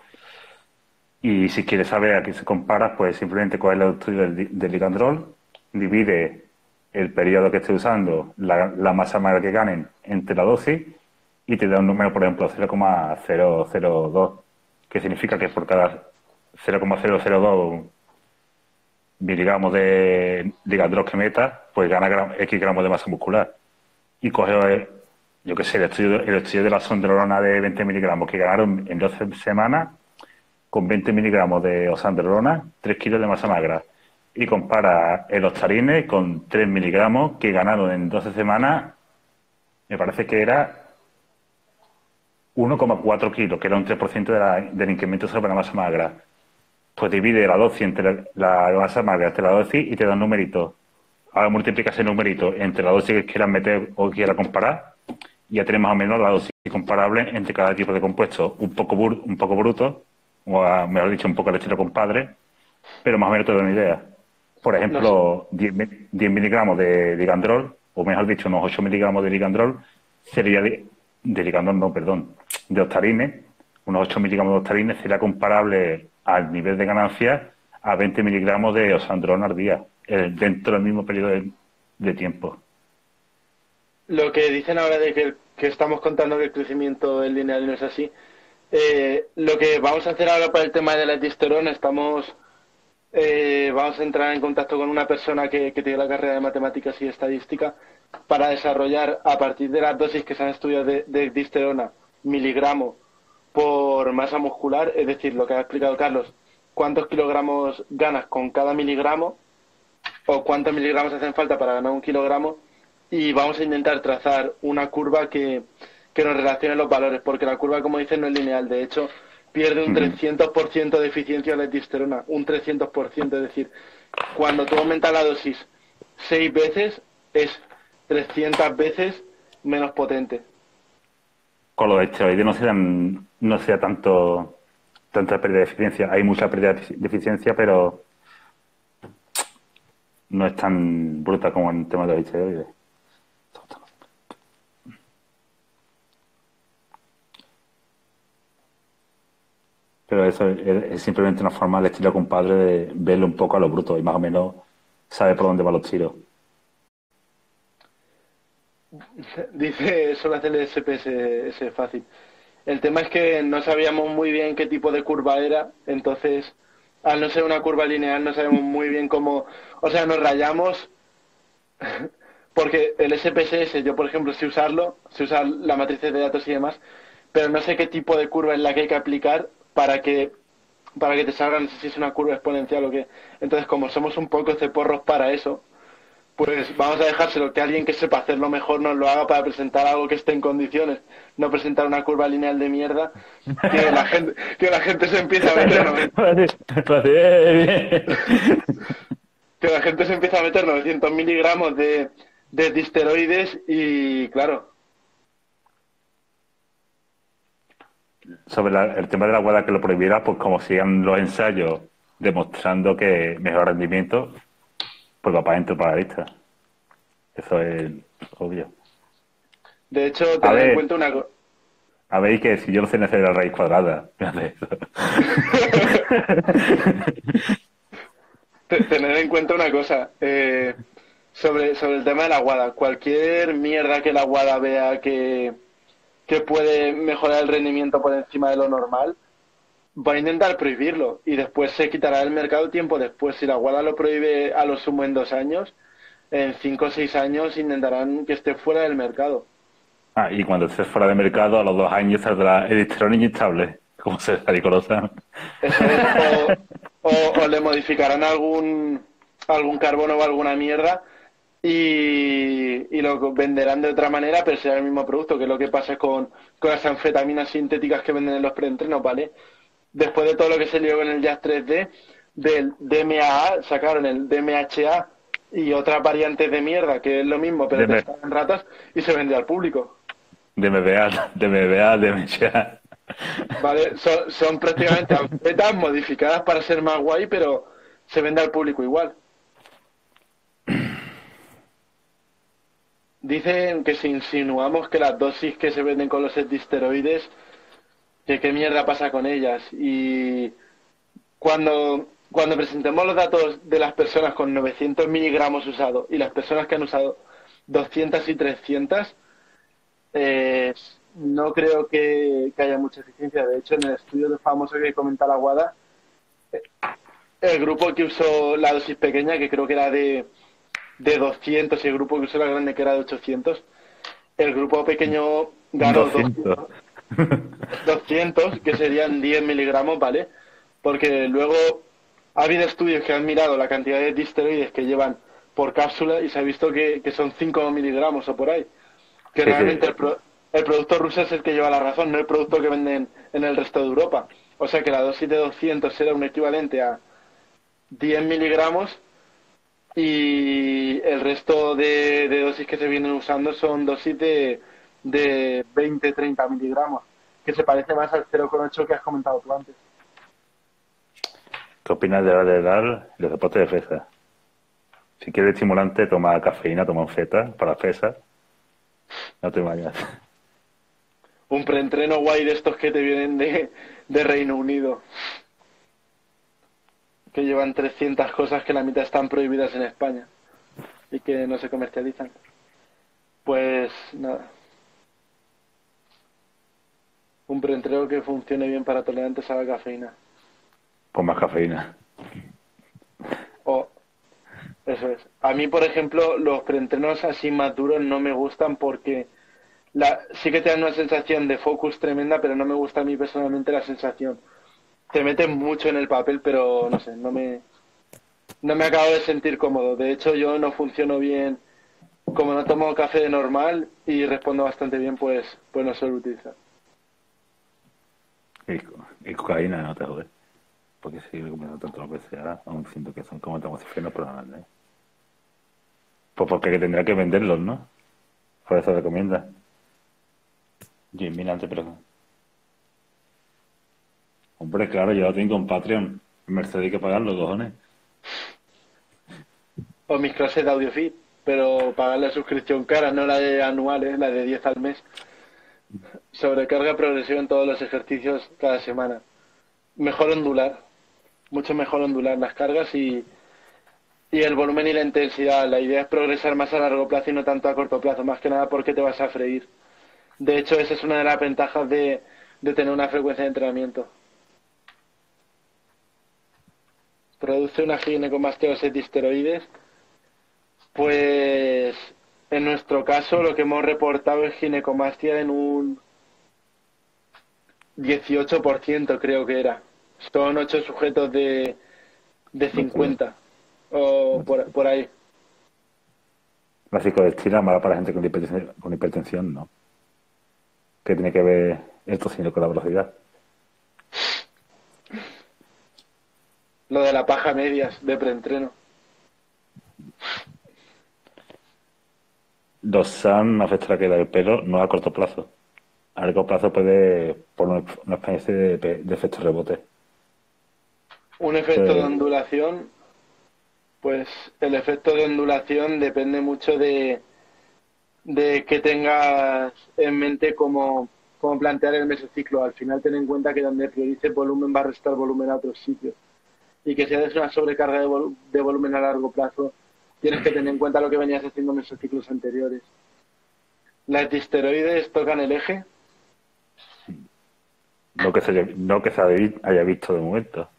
Y si quieres saber a qué se compara, pues simplemente coge el estudio del, li- del ligandrol, divide el periodo que esté usando, la, la masa magra que ganen entre la dosis y te da un número, por ejemplo, cero coma cero cero dos, que significa que por cada cero coma cero cero dos miligramos de ligandrol que meta, pues gana gram- X gramos de masa muscular. Y coge, eh, yo qué sé, el estudio, el estudio de la sondrolona de veinte miligramos que ganaron en doce semanas con veinte miligramos de osandrolona, tres kilos de masa magra. Y compara el ostarine con tres miligramos que ganaron en doce semanas, me parece que era uno coma cuatro kilos, que era un tres por ciento de la- del incremento sobre la masa magra. Pues divide la dosis entre la, la masa magra entre la dosis y te da un numerito. Ahora multiplica ese numerito entre la dosis que quieras meter o quieras comparar y ya tienes más o menos la dosis comparable entre cada tipo de compuesto. Un poco, bur- un poco bruto, o a- mejor dicho, un poco al estilo compadre, pero más o menos te da una idea. Por No sé. ejemplo, diez, mi- diez miligramos de ligandrol, o mejor dicho, unos ocho miligramos de ligandrol, sería de, de ligandrol, no, perdón, de ostarine, unos ocho miligramos de ostarine sería comparable al nivel de ganancia a veinte miligramos de osandrolona al día, eh, dentro del mismo periodo de, de tiempo. Lo que dicen ahora de que, que estamos contando que el crecimiento es lineal y no es así, eh, lo que vamos a hacer ahora para el tema de la testosterona, estamos, eh, vamos a entrar en contacto con una persona que, que tiene la carrera de matemáticas y estadística para desarrollar a partir de las dosis que se han estudiado de, de testosterona, miligramo por masa muscular, es decir, lo que ha explicado Carlos, cuántos kilogramos ganas con cada miligramo o cuántos miligramos hacen falta para ganar un kilogramo, y vamos a intentar trazar una curva que, que nos relacione los valores, porque la curva, como dicen, no es lineal. De hecho, pierde un Ujú. trescientos por ciento de eficiencia la testosterona, un trescientos por ciento, es decir, cuando tú aumentas la dosis seis veces, es trescientas veces menos potente. Con los esteroides no se dan, no se da tanto, tanta pérdida de eficiencia. Hay mucha pérdida de eficiencia, pero no es tan bruta como en el tema de los esteroides. Pero eso es, es simplemente una forma del estilo compadre de verlo un poco a lo bruto y más o menos sabe por dónde van los tiros. Dice, solo hacer el S P S, ese fácil. El tema es que no sabíamos muy bien qué tipo de curva era, entonces, al no ser una curva lineal, no sabemos muy bien cómo... O sea, nos rayamos, porque el S P S S, yo por ejemplo, sé usarlo, sé usar la matriz de datos y demás, pero no sé qué tipo de curva es la que hay que aplicar para que para que te salga, no sé si es una curva exponencial o qué. Entonces, como somos un poco ceporros para eso, pues vamos a dejárselo que alguien que sepa hacerlo mejor nos lo haga para presentar algo que esté en condiciones, no presentar una curva lineal de mierda que la gente, que la gente se empieza a meter que la gente se empieza a meter novecientos miligramos de, de disteroides y claro. Sobre la- el tema de la guada que lo prohibiera, pues como sigan los ensayos demostrando que mejor rendimiento, pues va para adentro para la lista. Eso es obvio. De hecho, A tener en ver, cuenta una cosa. a ver que si yo no sé hacer la raíz cuadrada, fíjate eso. Tener en cuenta una cosa. Eh, sobre, sobre el tema de la WADA. Cualquier mierda que la WADA vea que, que puede mejorar el rendimiento por encima de lo normal, va a intentar prohibirlo y después se quitará del mercado tiempo después. Si la WADA lo prohíbe a lo sumo en dos años, en cinco o seis años intentarán que esté fuera del mercado. Ah, y cuando estés fuera de mercado, a los dos años saldrá el estrón inyectable, como se conoce. Eso es, o, o, o le modificarán algún algún carbono o alguna mierda y, y lo venderán de otra manera, pero será el mismo producto, que es lo que pasa con, con las anfetaminas sintéticas que venden en los preentrenos, ¿vale? Después de todo lo que se lió con el Jazz tres D, del D M A A sacaron el D M H A y otras variantes de mierda, que es lo mismo, pero D M... testadas en ratas y se vendió al público. D M B A, D M B A, D M H A. Vale, son, son prácticamente anfetas modificadas para ser más guay, pero se vende al público igual. Dicen que si insinuamos que las dosis que se venden con los esteroides, que qué mierda pasa con ellas. Y cuando, cuando presentemos los datos de las personas con novecientos miligramos usados y las personas que han usado doscientos y trescientos, eh, no creo que, que haya mucha eficiencia. De hecho, en el estudio de famoso que comenta la WADA, el grupo que usó la dosis pequeña, que creo que era de, de doscientos, y el grupo que usó la grande, que era de ochocientos, el grupo pequeño ganó doscientos. doscientos, que serían diez miligramos, ¿vale? Porque luego ha habido estudios que han mirado la cantidad de esteroides que llevan por cápsula y se ha visto que, que son cinco miligramos o por ahí. Que sí, realmente sí. El, pro, el producto ruso es el que lleva la razón, no el producto que venden en el resto de Europa. O sea que la dosis de doscientos será un equivalente a diez miligramos y el resto de, de dosis que se vienen usando son dosis de, de veinte a treinta miligramos, que se parece más al cero coma ocho que has comentado tú antes. ¿Qué opinas de la de dar los deportes de fresa? Si quieres estimulante, toma cafeína, toma feta para fresa. No te vayas. Un preentreno guay de estos que te vienen de, de Reino Unido, que llevan trescientas cosas que la mitad están prohibidas en España y que no se comercializan. Pues nada. Un preentreno que funcione bien para tolerantes a la cafeína. Con más cafeína. O, eso es. A mí, por ejemplo, los preentrenos así más duros no me gustan porque la, sí que te dan una sensación de focus tremenda, pero no me gusta a mí personalmente la sensación. Te meten mucho en el papel, pero no sé, no me no me acabo de sentir cómodo. De hecho, yo no funciono bien, como no tomo café de normal y respondo bastante bien, pues pues no suelo utilizar. Y, y cocaína, no te jodes. Porque si comiendo tanto lo que sea, aún siento que son como tamoxifenos, pero nada, ¿eh? Pues porque tendrá que venderlos, ¿no? Por eso recomienda. Jimmy, antes, pero... Hombre, claro, yo lo tengo en Patreon. En Mercedes hay que pagarlo, cojones. O mis clases de AudioFit, pero pagar la suscripción cara, no la de anuales, la de diez al mes. Sobrecarga progresiva en todos los ejercicios cada semana. Mejor ondular, mucho mejor ondular las cargas y, y el volumen y la intensidad. La idea es progresar más a largo plazo y no tanto a corto plazo, más que nada porque te vas a freír. De hecho, esa es una de las ventajas de, de tener una frecuencia de entrenamiento. Produce una ginecomastia o esteroides, pues en nuestro caso lo que hemos reportado es ginecomastia en un dieciocho por ciento, creo que era. Son ocho sujetos de, de cincuenta o por, por ahí. La psicodestina mala para gente con hipertensión, con hipertensión, ¿no? ¿Qué tiene que ver esto sino con la velocidad? Lo de la paja medias de preentreno. Dosan afecta la caída del pelo, no a corto plazo. A largo plazo puede poner una especie de, de efecto rebote. Un efecto Sí. de ondulación, pues el efecto de ondulación depende mucho de, de que tengas en mente cómo, cómo plantear el mesociclo. Al final ten en cuenta que donde priorice volumen va a restar volumen a otros sitios. Y que si haces una sobrecarga de, vol de volumen a largo plazo, tienes que tener en cuenta lo que venías haciendo en esos ciclos anteriores. Las disteroides tocan el eje. No que se haya, no que se haya visto de momento.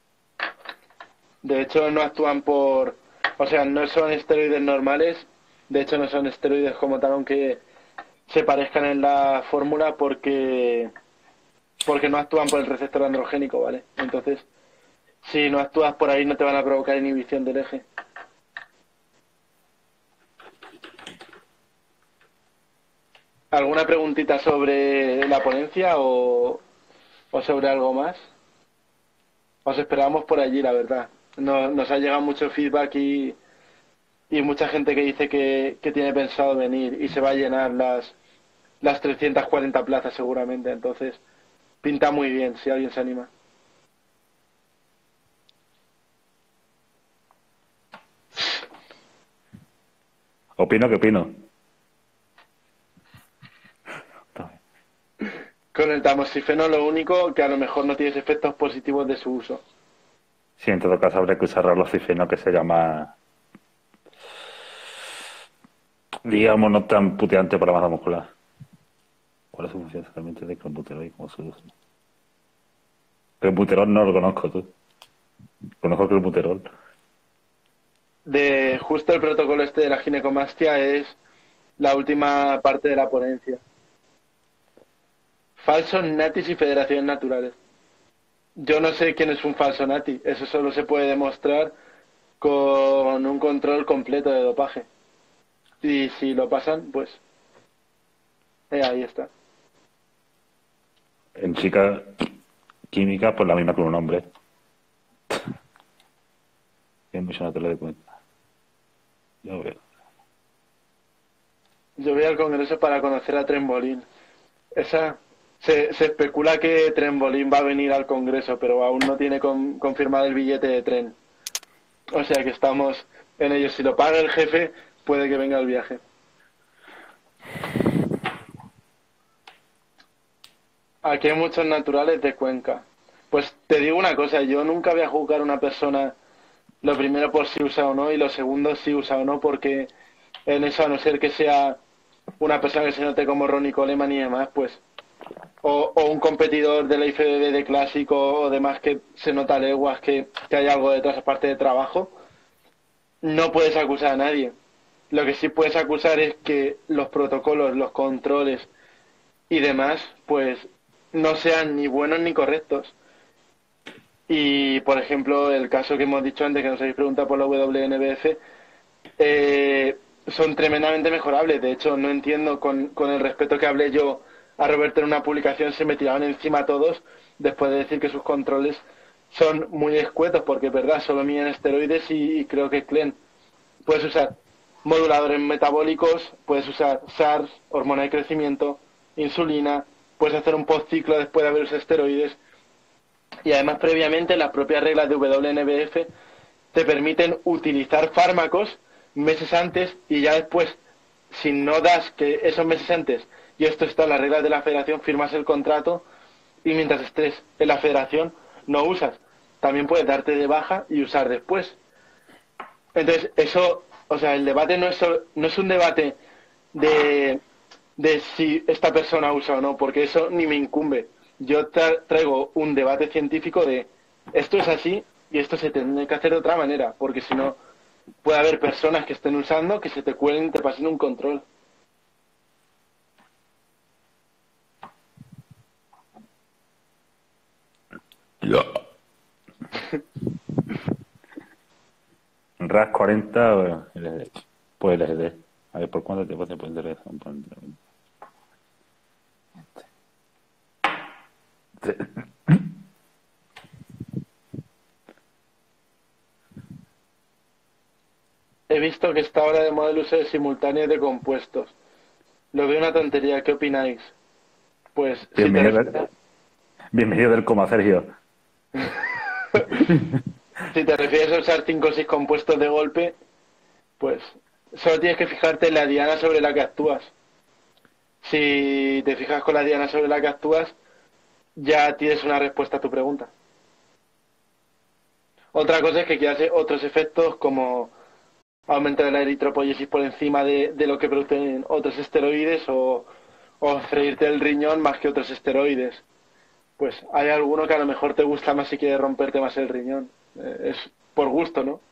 De hecho, no actúan por... O sea, no son esteroides normales. De hecho, no son esteroides como tal, aunque se parezcan en la fórmula, porque porque no actúan por el receptor androgénico, ¿vale? Entonces, si no actúas por ahí, no te van a provocar inhibición del eje. ¿Alguna preguntita sobre la ponencia o, o sobre algo más? Os esperamos por allí, la verdad. No, nos ha llegado mucho feedback y, y mucha gente que dice que, que tiene pensado venir y se va a llenar las, las trescientas cuarenta plazas seguramente. Entonces, pinta muy bien si alguien se anima. Opino que opino. Con el tamoxifeno lo único que a lo mejor no tienes efectos positivos de su uso. Sí, en todo caso habría que usar ralocifeno, que se llama, digamos, no tan puteante para la masa muscular. ¿Cuál es su función exactamente de clenbuterol y cómo se usa? Clenbuterol no lo conozco, tú. Conozco clenbuterol. De justo el protocolo este de la ginecomastia es la última parte de la ponencia. Falsos natis y federaciones naturales. Yo no sé quién es un falso nati. Eso solo se puede demostrar con un control completo de dopaje. Y si lo pasan, pues... Eh, ahí está. En chica química, pues la misma que un hombre. Es mucho no te lo de cuenta. Yo veo. Yo voy al congreso para conocer a Trembolín. Esa... Se, se especula que Trembolín va a venir al congreso, pero aún no tiene con, confirmado el billete de tren. O sea que estamos en ello. Si lo paga el jefe, puede que venga el viaje. Aquí hay muchos naturales de Cuenca. Pues te digo una cosa, yo nunca voy a juzgar a una persona, lo primero por si usa o no, y lo segundo si usa o no, porque en eso, a no ser que sea una persona que se note como Ronnie Coleman y demás, pues... O, o un competidor de la I F B B de clásico o demás que se nota a leguas que, que hay algo detrás aparte de trabajo, no puedes acusar a nadie. Lo que sí puedes acusar es que los protocolos, los controles y demás, pues no sean ni buenos ni correctos. Y, por ejemplo, el caso que hemos dicho antes, que nos habéis preguntado por la W N B F, eh, son tremendamente mejorables. De hecho, no entiendo, con, con el respeto que hablé yo a Roberto en una publicación, se me tiraban encima a todos después de decir que sus controles son muy escuetos, porque es verdad, solo miden esteroides y, y creo que Clen. Puedes usar moduladores metabólicos, puedes usar S A R S, hormona de crecimiento, insulina, puedes hacer un postciclo después de haber usado esteroides, y además previamente las propias reglas de W N B F te permiten utilizar fármacos meses antes, y ya después, si no das que esos meses antes, y esto está en las reglas de la federación, firmas el contrato y mientras estés en la federación no usas. También puedes darte de baja y usar después. Entonces, eso, o sea, el debate no es, no es un debate de, de si esta persona usa o no, porque eso ni me incumbe. Yo tra traigo un debate científico de esto es así y esto se tiene que hacer de otra manera, porque si no puede haber personas que estén usando que se te cuelen y te pasen un control. Ya. R A S cuarenta o L G D. Pues L G D. A ver, ¿por cuánto tiempo se puede interesar un entrenamiento? He visto que está ahora de moda el uso de simultáneos de compuestos. Lo veo una tontería. ¿Qué opináis? Pues... Bienvenido, si te... del, bienvenido del coma, Sergio. Si te refieres a usar cinco o seis compuestos de golpe, pues solo tienes que fijarte en la diana sobre la que actúas. Si te fijas con la diana sobre la que actúas, ya tienes una respuesta a tu pregunta. Otra cosa es que quieras otros efectos como aumento de la eritropoyesis por encima de, de lo que producen otros esteroides o, o freírte el riñón más que otros esteroides. Pues hay alguno que a lo mejor te gusta más si quieres romperte más el riñón. Eh, es por gusto, ¿no?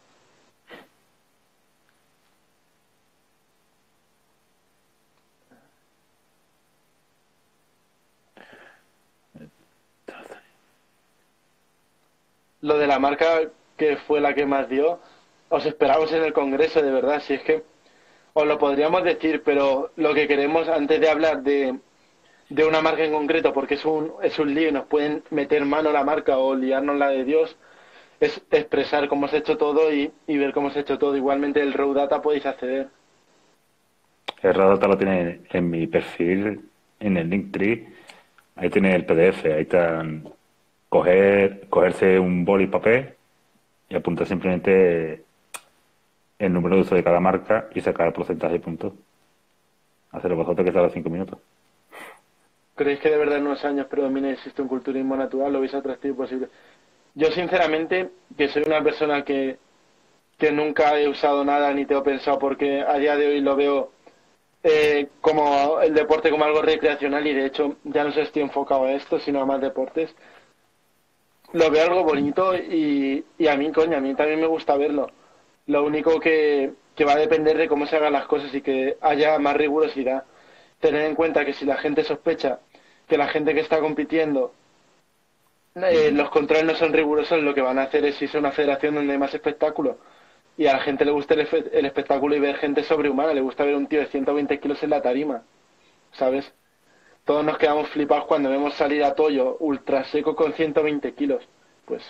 Lo de la marca que fue la que más dio, os esperamos en el Congreso, de verdad, si es que os lo podríamos decir, pero lo que queremos antes de hablar de, de una marca en concreto, porque es un, es un lío y nos pueden meter mano a la marca o liarnos la de Dios, es expresar cómo se ha hecho todo y, y ver cómo se ha hecho todo. Igualmente el Raw Data podéis acceder. El Raw Data lo tiene en mi perfil, en el Linktree. Ahí tiene el P D F, ahí están. Coger, cogerse un boli y papel y apuntar simplemente el número de uso de cada marca y sacar el porcentaje de puntos. Hacerlo vosotros que tarda cinco minutos. ¿Creéis que de verdad en unos años predomine existe un culturismo natural? ¿Lo veis atractivo posible? Yo sinceramente, que soy una persona que, que nunca he usado nada ni tengo pensado, porque a día de hoy lo veo eh, como el deporte como algo recreacional y de hecho ya no sé si estoy enfocado a esto, sino a más deportes. Lo veo algo bonito y, y a mí, coño, a mí también me gusta verlo. Lo único que, que va a depender de cómo se hagan las cosas y que haya más rigurosidad. Tener en cuenta que si la gente sospecha que la gente que está compitiendo, eh, los controles no son rigurosos, lo que van a hacer es irse a una federación donde hay más espectáculo. Y a la gente le gusta el, el espectáculo y ver gente sobrehumana. Le gusta ver un tío de ciento veinte kilos en la tarima, ¿sabes? Todos nos quedamos flipados cuando vemos salir a Toyo ultra seco con ciento veinte kilos. Pues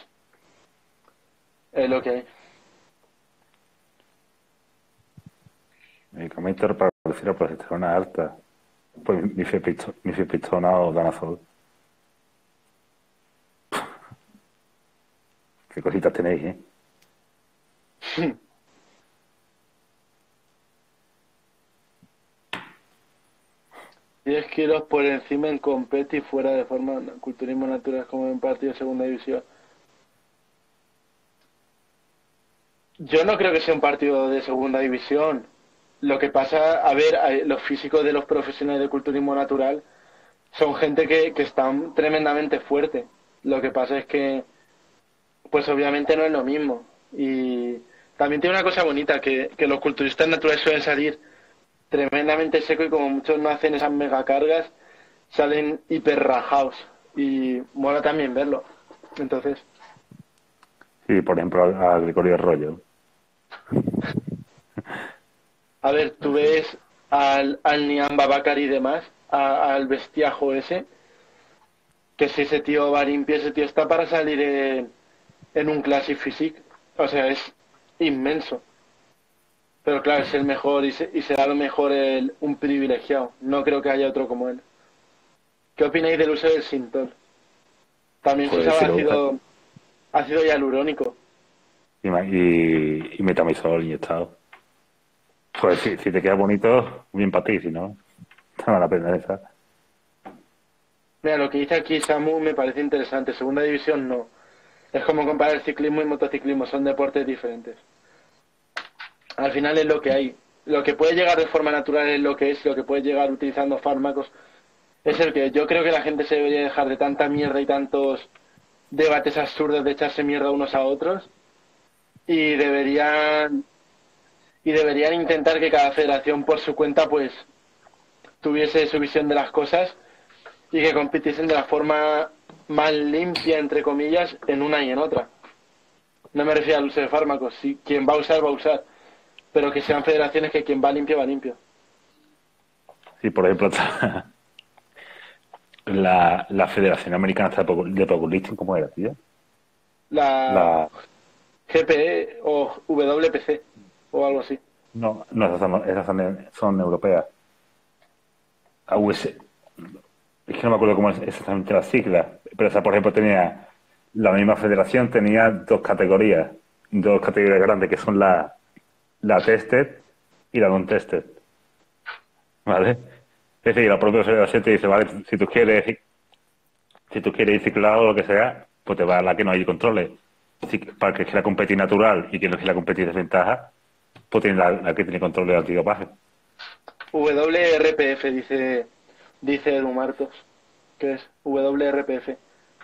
es lo que hay. Medicamento para reducir la progesterona alta. Pues mi mifepristona o danazol. Qué cositas tenéis, ¿eh? diez kilos por encima en competi y fuera de forma culturismo natural como en partido de segunda división. Yo no creo que sea un partido de segunda división. Lo que pasa, a ver, los físicos de los profesionales de culturismo natural son gente que, que están tremendamente fuerte. Lo que pasa es que, pues obviamente no es lo mismo. Y también tiene una cosa bonita, que, que los culturistas naturales suelen salir tremendamente seco y como muchos no hacen esas megacargas, salen hiper rajados y mola también verlo. Entonces, sí, por ejemplo a, a Gregorio Arroyo. A ver, tú ves al, al Nian Babakar y demás, a, al bestiajo ese, que si ese tío va limpio, ese tío está para salir en, en un Classic Physique. O sea, es inmenso. Pero claro, es el mejor y, se, y será lo mejor el, un privilegiado. No creo que haya otro como él. ¿Qué opináis del uso del Sintol? También Pues se usaba sí, ácido, ácido hialurónico. Y, y, y metamizol inyectado. Pues sí, si te queda bonito, bien para ti, si no, te vale la pena esa. Mira, lo que dice aquí Samu me parece interesante. Segunda división no. Es como comparar ciclismo y motociclismo, son deportes diferentes. Al final es lo que hay. Lo que puede llegar de forma natural es lo que es, lo que puede llegar utilizando fármacos es el que yo creo que la gente se debería dejar de tanta mierda y tantos debates absurdos de echarse mierda unos a otros y deberían y deberían intentar que cada federación por su cuenta pues tuviese su visión de las cosas y que compitiesen de la forma más limpia entre comillas en una y en otra. No me refiero al uso de fármacos, si quien va a usar va a usar, pero que sean federaciones que quien va limpio va limpio. Sí, por ejemplo la, la Federación Americana de Powerlifting, ¿cómo era, tío? La, la... G P E o W P C o algo así. No, no, esas son, esas son, son europeas. A U S, es que no me acuerdo cómo es exactamente la sigla, pero esa, por ejemplo, tenía la misma federación, tenía dos categorías, dos categorías grandes, que son la, la tested y la non-tested. ¿Vale? Es decir, la propia federación te dice, vale, si tú quieres si tú quieres ir ciclado o lo que sea, pues te va a la que no hay controles. Si, para que quiera competir natural y que no quiera competir desventaja, Pues tiene la, la que tiene control de antidopaje. W R P F, dice, dice Edu Martos. ¿Qué es? W R P F.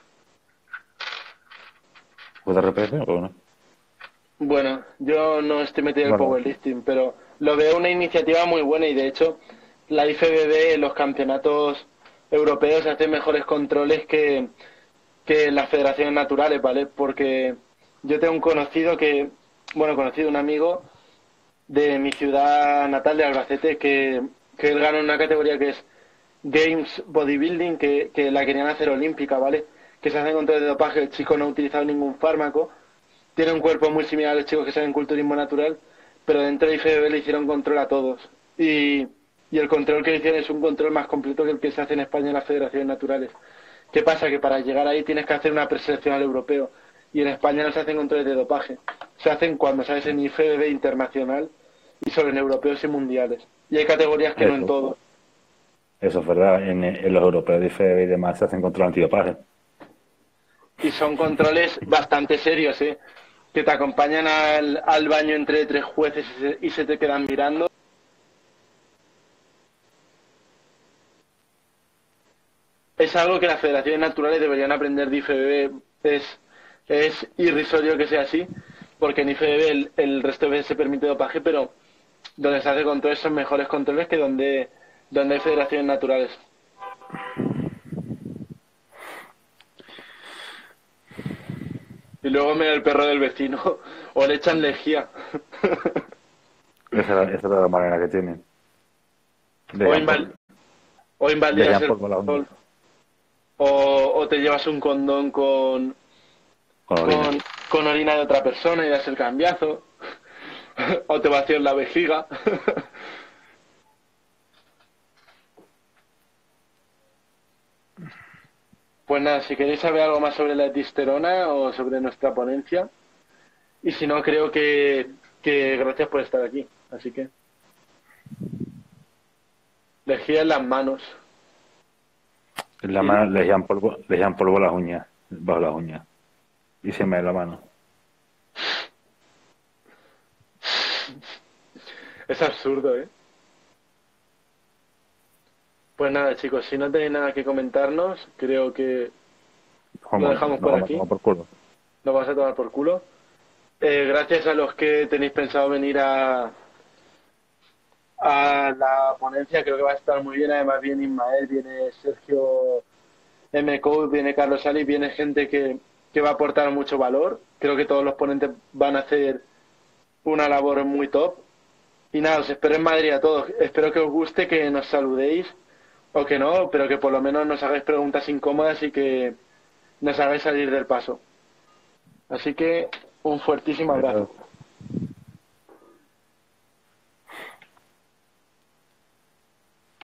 ¿Puede repetir o no? Bueno, yo no estoy metido en el Bueno. powerlifting, pero lo veo una iniciativa muy buena y de hecho la I F B B en los campeonatos europeos hace mejores controles que, que las federaciones naturales, ¿vale? Porque yo tengo un conocido que, bueno, conocido, un amigo de mi ciudad natal de Albacete que, que él ganó una categoría que es Games Bodybuilding, que, que la querían hacer olímpica, ¿vale? Que se hacen controles de dopaje, el chico no ha utilizado ningún fármaco, tiene un cuerpo muy similar a los chicos que saben culturismo natural, pero dentro de I F B B le hicieron control a todos. Y, y el control que le hicieron es un control más completo que el que se hace en España en las federaciones naturales. ¿Qué pasa? Que para llegar ahí tienes que hacer una preselección al europeo. Y en España no se hacen controles de dopaje. Se hacen cuando sabes en I F B B internacional y solo en europeos y mundiales. Y hay categorías que Eso. no en todos. Eso es verdad. En, en los europeos de I F B B y demás se hacen control antidopaje. Y son controles bastante serios, ¿eh? Que te acompañan al, al baño entre tres jueces y se, y se te quedan mirando. Es algo que las federaciones naturales deberían aprender de I F B B. Es, es irrisorio que sea así, porque en I F B B el, el resto de veces se permite dopaje, pero donde se hace controles son mejores controles que donde, donde hay federaciones naturales. Y luego me da el perro del vecino o le echan lejía. Esa, esa es la manera que tienen. Le o, dan inval por- o le invalidas dan el polvo a la uña. control. O, o te llevas un condón con, Con orina. con, con orina de otra persona y das el cambiazo. O te vacías la vejiga. Pues nada, si queréis saber algo más sobre la testosterona o sobre nuestra ponencia, y si no, creo que, que gracias por estar aquí. Así que lejía en las manos. En la mano le echan polvo, le echan polvo a las uñas, bajo las uñas. Y se me da la mano. Es absurdo, ¿eh? Pues nada, chicos, si no tenéis nada que comentarnos, creo que Vamos, lo dejamos nos por vamos a aquí. tomar por culo. Nos vamos a tomar por culo. Eh, gracias a los que tenéis pensado venir a, a la ponencia, creo que va a estar muy bien. Además viene Ismael, viene Sergio M. Code, viene Carlos Ali, viene gente que, que va a aportar mucho valor. Creo que todos los ponentes van a hacer una labor muy top. Y nada, os espero en Madrid a todos. Espero que os guste, que nos saludéis o que no, pero que por lo menos nos hagáis preguntas incómodas y que nos hagáis salir del paso. Así que un fuertísimo abrazo.